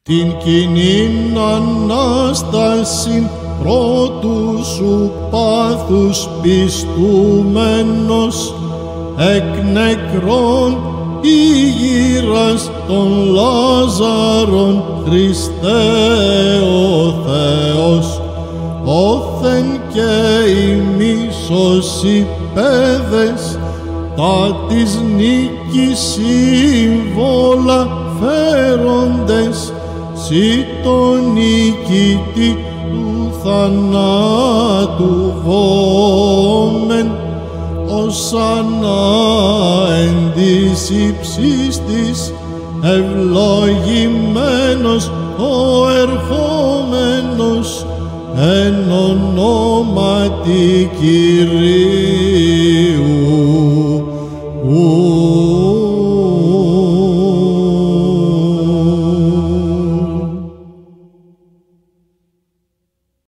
Την κοινήν Ανάστασιν πρώτου σου πάθους πιστούμενος, εκ νεκρών ήγηρας των Λάζαρων, Χριστέ ο Θεός, όθεν και ημίσως οι παιδες, τα της νίκης σύμβολα φέροντες, σοι τον νικητή του θανάτου βόμεν, οσανά εν της ύψης της, ευλογημένος ο ερχόμενος, εν ονόματι Κυρίου.